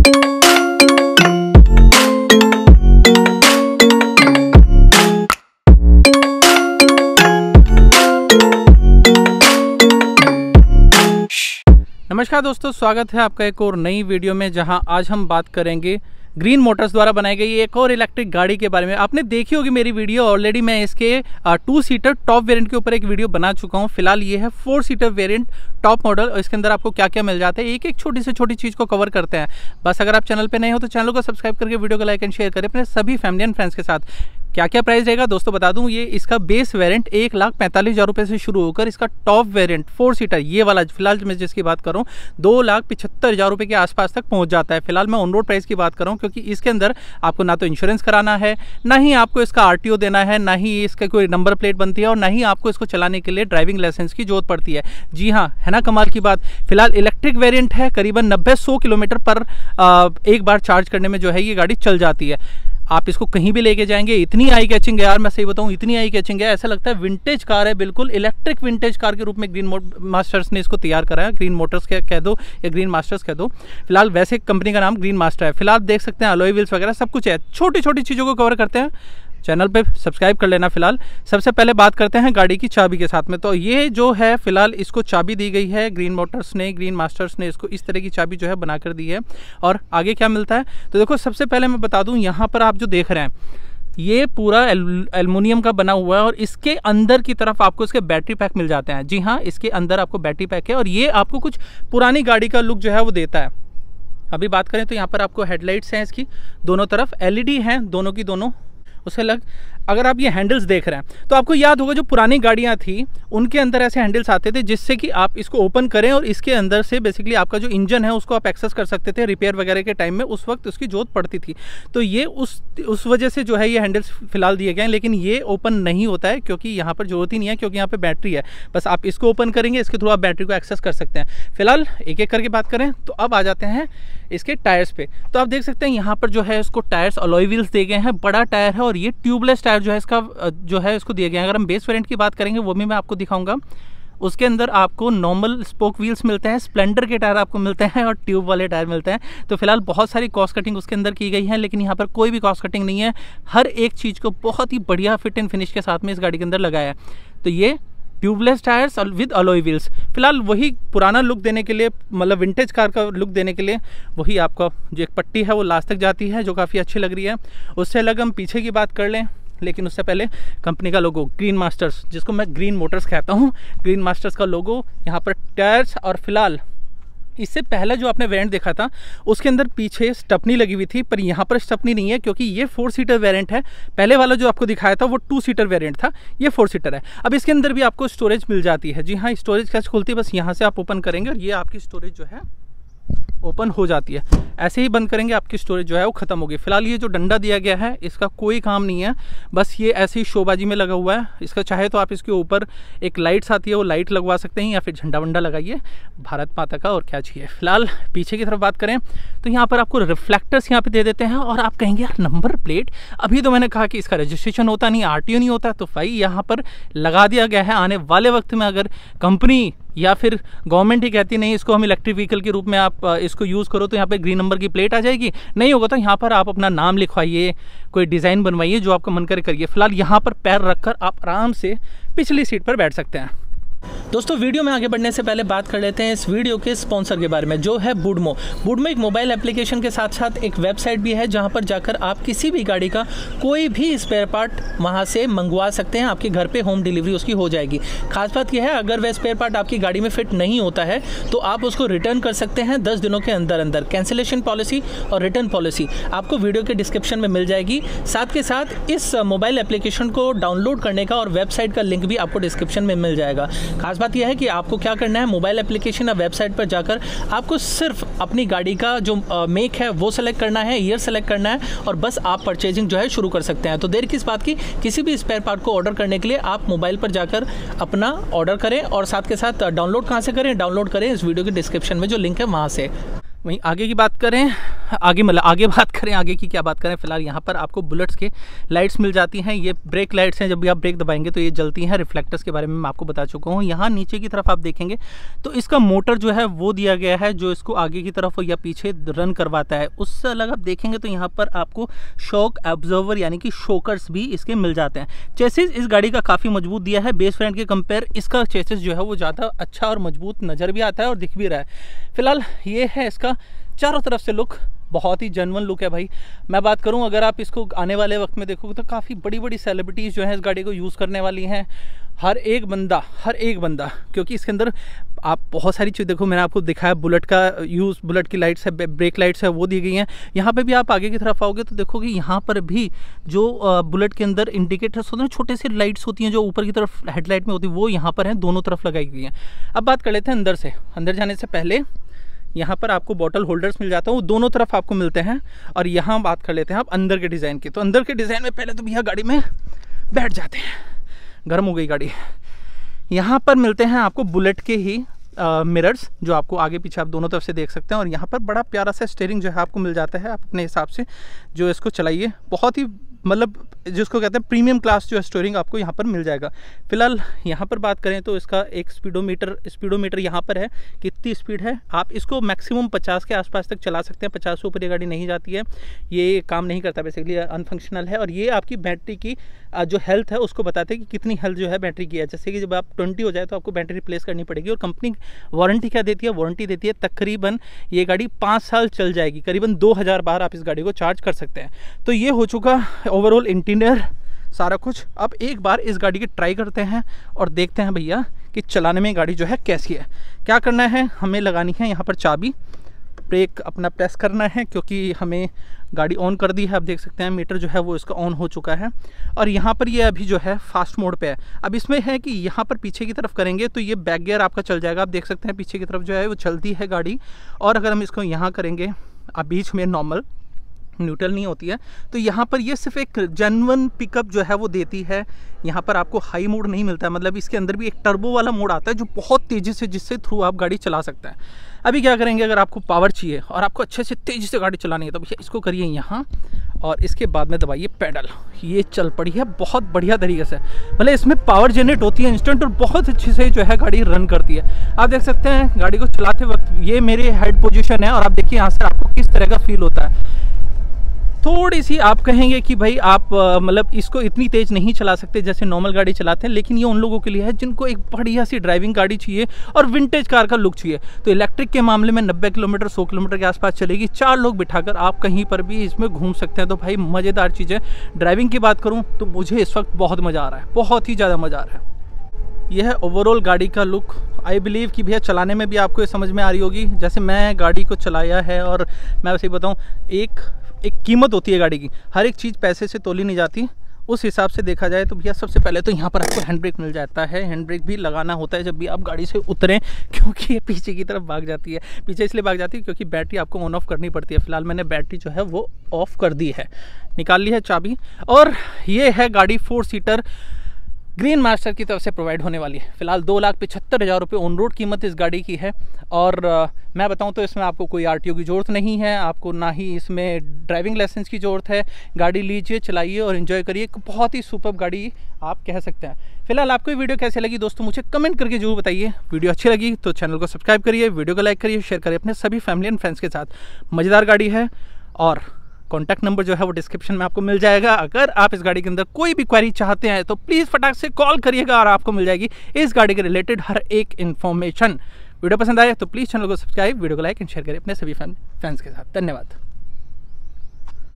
नमस्कार दोस्तों, स्वागत है आपका एक और नई वीडियो में, जहां आज हम बात करेंगे ग्रीन मोटर्स द्वारा बनाई गई एक और इलेक्ट्रिक गाड़ी के बारे में। आपने देखी होगी मेरी वीडियो, ऑलरेडी मैं इसके 2 सीटर टॉप वेरिएंट के ऊपर एक वीडियो बना चुका हूं। फिलहाल ये है 4 सीटर वेरिएंट टॉप मॉडल, और इसके अंदर आपको क्या क्या मिल जाता है एक एक छोटी से छोटी चीज़ को कवर करते हैं। बस अगर आप चैनल पे नए हो तो चैनल को सब्सक्राइब करके वीडियो को लाइक एंड शेयर करें अपने सभी फैमिली एंड फ्रेंड्स के साथ। क्या क्या प्राइस रहेगा दोस्तों बता दूं, ये इसका बेस वेरिएंट 1,45,000 रुपये से शुरू होकर इसका टॉप वेरिएंट 4 सीटर ये वाला फिलहाल मैं जिसकी बात कर रहा हूँ 2,75,000 रुपये के आसपास तक पहुंच जाता है। फिलहाल मैं ऑन रोड प्राइस की बात कर रहा हूँ, क्योंकि इसके अंदर आपको ना तो इंश्योरेंस कराना है, ना ही आपको इसका RTO देना है, ना ही इसका कोई नंबर प्लेट बनती है, और ना ही आपको इसको चलाने के लिए ड्राइविंग लाइसेंस की जरूरत पड़ती है। जी हाँ, है ना कमाल की बात। फिलहाल इलेक्ट्रिक वेरिएंट है, करीबन 90-100 किलोमीटर पर एक बार चार्ज करने में जो है ये गाड़ी चल जाती है। आप इसको कहीं भी लेके जाएंगे, इतनी आई कैचिंग है यार, मैं सही बताऊं इतनी आई कैचिंग है, ऐसा लगता है विंटेज कार है, बिल्कुल इलेक्ट्रिक विंटेज कार के रूप में ग्रीन मास्टर्स ने इसको तैयार करा है। ग्रीन मोटर्स कह दो या ग्रीन मास्टर्स कह दो, फिलहाल वैसे कंपनी का नाम ग्रीन मास्टर है। फिलहाल देख सकते हैं अलॉय व्हील्स वगैरह सब कुछ है, छोटी छोटी चीज़ों को कवर करते हैं। चैनल पे सब्सक्राइब कर लेना। फिलहाल सबसे पहले बात करते हैं गाड़ी की चाबी के साथ में। तो ये जो है फिलहाल इसको चाबी दी गई है ग्रीन मोटर्स ने, ग्रीन मास्टर्स ने इसको इस तरह की चाबी जो है बना कर दी है। और आगे क्या मिलता है तो देखो, सबसे पहले मैं बता दूं, यहाँ पर आप जो देख रहे हैं ये पूरा एल्युमिनियम का बना हुआ है, और इसके अंदर की तरफ आपको इसके बैटरी पैक मिल जाते हैं। जी हाँ, इसके अंदर आपको बैटरी पैक है, और ये आपको कुछ पुरानी गाड़ी का लुक जो है वो देता है। अभी बात करें तो यहाँ पर आपको हेडलाइट्स हैं, इसकी दोनों तरफ LED हैं, दोनों की दोनों। उसके अलग अगर आप ये हैंडल्स देख रहे हैं तो आपको याद होगा जो पुरानी गाड़ियां थी उनके अंदर ऐसे हैंडल्स आते थे, जिससे कि आप इसको ओपन करें और इसके अंदर से बेसिकली आपका जो इंजन है उसको आप एक्सेस कर सकते थे रिपेयर वगैरह के टाइम में, उस वक्त उसकी जरूरत पड़ती थी। तो ये उस वजह से जो है ये हैंडल्स फिलहाल दिए गए हैं, लेकिन ये ओपन नहीं होता है क्योंकि यहाँ पर जरूरत ही नहीं है, क्योंकि यहाँ पर बैटरी है। बस आप इसको ओपन करेंगे, इसके थ्रू आप बैटरी को एक्सेस कर सकते हैं। फिलहाल एक एक करके बात करें तो अब आ जाते हैं इसके टायर्स पे। तो आप देख सकते हैं यहाँ पर जो है इसको टायर्स अलॉय व्हील्स दिए गए हैं, बड़ा टायर है, और ये ट्यूबलेस टायर जो है इसका जो है इसको दिए गए हैं। अगर हम बेस वेरिएंट की बात करेंगे वो भी मैं आपको दिखाऊंगा। उसके अंदर आपको नॉर्मल स्पोक व्हील्स मिलते हैं, स्प्लेंडर के टायर आपको मिलते हैं, और ट्यूब वाले टायर मिलते हैं। तो फिलहाल बहुत सारी कॉस्ट कटिंग उसके अंदर की गई है, लेकिन यहाँ पर कोई भी कॉस्ट कटिंग नहीं है। हर एक चीज़ को बहुत ही बढ़िया फिट एंड फिनिश के साथ में इस गाड़ी के अंदर लगाया है। तो ये tubeless tyres with alloy wheels, फिलहाल वही पुराना लुक देने के लिए, मतलब विंटेज कार का लुक देने के लिए वही आपका जो एक पट्टी है वो लास्ट तक जाती है, जो काफ़ी अच्छी लग रही है। उससे अलग हम पीछे की बात कर लें, लेकिन उससे पहले कंपनी का लोगो ग्रीन मास्टर्स, जिसको मैं ग्रीन मोटर्स कहता हूँ, ग्रीन मास्टर्स का लोगो यहाँ पर टायर्स। और फिलहाल इससे पहले जो आपने वेरिएंट देखा था उसके अंदर पीछे स्टपनी लगी हुई थी, पर यहाँ पर स्टपनी नहीं है क्योंकि ये 4 सीटर वेरिएंट है। पहले वाला जो आपको दिखाया था वो 2 सीटर वेरिएंट था, ये 4 सीटर है। अब इसके अंदर भी आपको स्टोरेज मिल जाती है। जी हाँ, स्टोरेज कैसे खुलती है, बस यहाँ से आप ओपन करेंगे और ये आपकी स्टोरेज जो है ओपन हो जाती है। ऐसे ही बंद करेंगे आपकी स्टोरेज जो है वो खत्म होगी। फिलहाल ये जो डंडा दिया गया है इसका कोई काम नहीं है, बस ये ऐसी शोबाजी में लगा हुआ है। इसका चाहे तो आप इसके ऊपर एक लाइट्स आती है वो लाइट लगवा सकते हैं, या फिर झंडा वंडा लगाइए भारत माता का, और क्या चाहिए। फिलहाल पीछे की तरफ बात करें तो यहाँ पर आपको रिफ्लेक्टर्स यहाँ पे दे देते हैं, और आप कहेंगे यार नंबर प्लेट, अभी तो मैंने कहा कि इसका रजिस्ट्रेशन होता नहीं, RTO नहीं होता, तो भाई यहाँ पर लगा दिया गया है। आने वाले वक्त में अगर कंपनी या फिर गवर्नमेंट ही कहती नहीं इसको हम इलेक्ट्रिक व्हीकल के रूप में आप इसको यूज़ करो, तो यहाँ पे ग्रीन नंबर की प्लेट आ जाएगी। नहीं होगा तो यहाँ पर आप अपना नाम लिखवाइए, कोई डिज़ाइन बनवाइए, जो आपका मन करे करिए। फिलहाल यहाँ पर पैर रखकर आप आराम से पिछली सीट पर बैठ सकते हैं। दोस्तों वीडियो में आगे बढ़ने से पहले बात कर लेते हैं इस वीडियो के स्पॉन्सर के बारे में, जो है वुडमो। वुडमो एक मोबाइल एप्लीकेशन के साथ साथ एक वेबसाइट भी है, जहां पर जाकर आप किसी भी गाड़ी का कोई भी स्पेयर पार्ट वहां से मंगवा सकते हैं। आपके घर पे होम डिलीवरी उसकी हो जाएगी। खास बात यह है, अगर वह स्पेयर पार्ट आपकी गाड़ी में फिट नहीं होता है तो आप उसको रिटर्न कर सकते हैं 10 दिनों के अंदर अंदर। कैंसिलेशन पॉलिसी और रिटर्न पॉलिसी आपको वीडियो के डिस्क्रिप्शन में मिल जाएगी। साथ के साथ इस मोबाइल एप्लीकेशन को डाउनलोड करने का और वेबसाइट का लिंक भी आपको डिस्क्रिप्शन में मिल जाएगा। खास बात यह है कि आपको क्या करना है, मोबाइल एप्लीकेशन या वेबसाइट पर जाकर आपको सिर्फ अपनी गाड़ी का जो मेक है वो सेलेक्ट करना है, ईयर सेलेक्ट करना है, और बस आप परचेजिंग जो है शुरू कर सकते हैं। तो देर किस बात की, किसी भी स्पेयर पार्ट को ऑर्डर करने के लिए आप मोबाइल पर जाकर अपना ऑर्डर करें, और साथ के साथ डाउनलोड कहाँ से करें, डाउनलोड करें इस वीडियो के डिस्क्रिप्शन में जो लिंक है वहाँ से। वहीं आगे की बात करें आगे मतलब आगे बात करें, आगे की क्या बात करें, फिलहाल यहाँ पर आपको बुलेट्स के लाइट्स मिल जाती हैं। ये ब्रेक लाइट्स हैं, जब भी आप ब्रेक दबाएंगे तो ये जलती हैं। रिफ्लेक्टर्स के बारे में मैं आपको बता चुका हूँ। यहाँ नीचे की तरफ आप देखेंगे तो इसका मोटर जो है वो दिया गया है, जो इसको आगे की तरफ या पीछे रन करवाता है। उससे अलग आप देखेंगे तो यहाँ पर आपको शॉक एब्जॉर्वर यानी कि शॉकर्स भी इसके मिल जाते हैं। चेसिस इस गाड़ी का काफ़ी मजबूत दिया है, बेस वेरिएंट के कंपेयर इसका चेसिस जो है वो ज़्यादा अच्छा और मजबूत नज़र भी आता है और दिख भी रहा है। फिलहाल ये है इसका चारों तरफ से लुक, बहुत ही जेन्युइन लुक है भाई। मैं बात करूं, अगर आप इसको आने वाले वक्त में देखोगे तो काफ़ी बड़ी बड़ी सेलिब्रिटीज़ जो हैं इस गाड़ी को यूज़ करने वाली हैं। हर एक बंदा, क्योंकि इसके अंदर आप बहुत सारी चीज़ देखो, मैंने आपको दिखाया बुलेट का यूज़, बुलेट की लाइट्स है, ब्रेक लाइट्स है वो दी गई हैं। यहाँ पे भी आप आगे की तरफ आओगे तो देखोगे यहाँ पर भी जो बुलेट के अंदर इंडिकेटर्स होते हैं, छोटे से लाइट्स होती हैं जो ऊपर की तरफ हेडलाइट में होती है, वो यहाँ पर हैं, दोनों तरफ लगाई गई हैं। अब बात कर लेते हैं अंदर से। अंदर जाने से पहले यहाँ पर आपको बॉटल होल्डर्स मिल जाता है, वो दोनों तरफ आपको मिलते हैं। और यहाँ बात कर लेते हैं आप अंदर के डिज़ाइन की। तो अंदर के डिज़ाइन में पहले तो भैया गाड़ी में बैठ जाते हैं, गर्म हो गई गाड़ी। यहाँ पर मिलते हैं आपको बुलेट के ही मिरर्स, जो आपको आगे पीछे आप दोनों तरफ से देख सकते हैं। और यहाँ पर बड़ा प्यारा सा स्टीयरिंग जो है आपको मिल जाता है, आप अपने हिसाब से जो इसको चलाइए, बहुत ही मतलब जिसको कहते हैं प्रीमियम क्लास जो स्टीयरिंग आपको यहाँ पर मिल जाएगा। फिलहाल यहाँ पर बात करें तो इसका एक स्पीडोमीटर यहाँ पर है, कितनी स्पीड है। आप इसको मैक्सिमम 50 के आसपास तक चला सकते हैं, 50 से ऊपर ये गाड़ी नहीं जाती है, ये काम नहीं करता, बेसिकली अनफंक्शनल है। और ये आपकी बैटरी की जो हेल्थ है उसको बताते हैं कि कितनी हेल्थ जो है बैटरी की है। जैसे कि जब आप 20 हो जाए तो आपको बैटरी रिप्लेस करनी पड़ेगी। और कंपनी वारंटी क्या देती है, वारंटी देती है तकरीबन ये गाड़ी 5 साल चल जाएगी, करीबन 2000 बार आप इस गाड़ी को चार्ज कर सकते हैं। तो ये हो चुका ओवरऑल इंटीरियर सारा कुछ। अब एक बार इस गाड़ी की ट्राई करते हैं और देखते हैं भैया कि चलाने में गाड़ी जो है कैसी है। क्या करना है, हमें लगानी है यहाँ पर चाबी, ब्रेक अपना प्रेस करना है, क्योंकि हमें गाड़ी ऑन कर दी है। आप देख सकते हैं मीटर जो है वो इसका ऑन हो चुका है। और यहाँ पर ये अभी जो है फास्ट मोड पे है। अब इसमें है कि यहाँ पर पीछे की तरफ करेंगे तो ये बैक गियर आपका चल जाएगा। आप देख सकते हैं पीछे की तरफ जो है वो चलती है गाड़ी। और अगर हम इसको यहाँ करेंगे, अब बीच में नॉर्मल न्यूट्रल नहीं होती है, तो यहाँ पर ये सिर्फ एक जेन्युइन पिकअप जो है वो देती है। यहाँ पर आपको हाई मोड नहीं मिलता है, मतलब इसके अंदर भी एक टर्बो वाला मोड आता है जो बहुत तेज़ी से, जिससे थ्रू आप गाड़ी चला सकते हैं। अभी क्या करेंगे, अगर आपको पावर चाहिए और आपको अच्छे से तेज़ी से गाड़ी चलानी है तो भैया इसको करिए यहाँ, और इसके बाद में दबाइए पेडल। ये चल पड़ी है बहुत बढ़िया तरीके से, मतलब इसमें पावर जनरेट होती है इंस्टेंट और बहुत अच्छे से जो है गाड़ी रन करती है। आप देख सकते हैं गाड़ी को चलाते वक्त ये मेरे हेड पोजीशन है और आप देखिए यहाँ से आपको किस तरह का फील होता है। थोड़ी सी आप कहेंगे कि भाई आप मतलब इसको इतनी तेज़ नहीं चला सकते जैसे नॉर्मल गाड़ी चलाते हैं, लेकिन ये उन लोगों के लिए है जिनको एक बढ़िया सी ड्राइविंग गाड़ी चाहिए और विंटेज कार का लुक चाहिए। तो इलेक्ट्रिक के मामले में 90 किलोमीटर 100 किलोमीटर के आसपास चलेगी, 4 लोग बिठाकर आप कहीं पर भी इसमें घूम सकते हैं। तो भाई मज़ेदार चीज़ है। ड्राइविंग की बात करूँ तो मुझे इस वक्त बहुत मज़ा आ रहा है, बहुत ही ज़्यादा मज़ा आ रहा है। यह है ओवरऑल गाड़ी का लुक। आई बिलीव कि भैया चलाने में भी आपको ये समझ में आ रही होगी, जैसे मैं गाड़ी को चलाया है। और मैं वैसे ही बताऊँ, एक कीमत होती है गाड़ी की, हर एक चीज़ पैसे से तोली नहीं जाती। उस हिसाब से देखा जाए तो भैया सबसे पहले तो यहाँ पर आपको हैंड ब्रेक मिल जाता है। हैंड ब्रेक भी लगाना होता है जब भी आप गाड़ी से उतरें, क्योंकि ये पीछे की तरफ भाग जाती है। पीछे इसलिए भाग जाती है क्योंकि बैटरी आपको ऑन ऑफ करनी पड़ती है। फिलहाल मैंने बैटरी जो है वो ऑफ कर दी है, निकाल ली है चाबी। और ये है गाड़ी 4 सीटर ग्रीन मास्टर की तरफ से प्रोवाइड होने वाली है। फिलहाल 2,75,000 रुपये ऑन रोड कीमत इस गाड़ी की है। और मैं बताऊं तो इसमें आपको कोई आरटीओ की ज़रूरत नहीं है, आपको ना ही इसमें ड्राइविंग लाइसेंस की ज़रूरत है। गाड़ी लीजिए, चलाइए और एंजॉय करिए। एक बहुत ही सुपर गाड़ी आप कह सकते हैं। फिलहाल आपको ये वीडियो कैसे लगी दोस्तों, मुझे कमेंट करके जरूर बताइए। वीडियो अच्छी लगी तो चैनल को सब्सक्राइब करिए, वीडियो को लाइक करिए, शेयर करिए अपने सभी फैमिली एंड फ्रेंड्स के साथ। मज़ेदार गाड़ी है और कॉन्टैक्ट नंबर जो है वो डिस्क्रिप्शन में आपको मिल जाएगा। अगर आप इस गाड़ी के अंदर कोई भी क्वेरी चाहते हैं तो प्लीज़ फटाक से कॉल करिएगा और आपको मिल जाएगी इस गाड़ी के रिलेटेड हर एक इन्फॉर्मेशन। वीडियो पसंद आए तो प्लीज़ चैनल को सब्सक्राइब, वीडियो को लाइक एंड शेयर करिए अपने सभी फ्रेंड्स के साथ। धन्यवाद।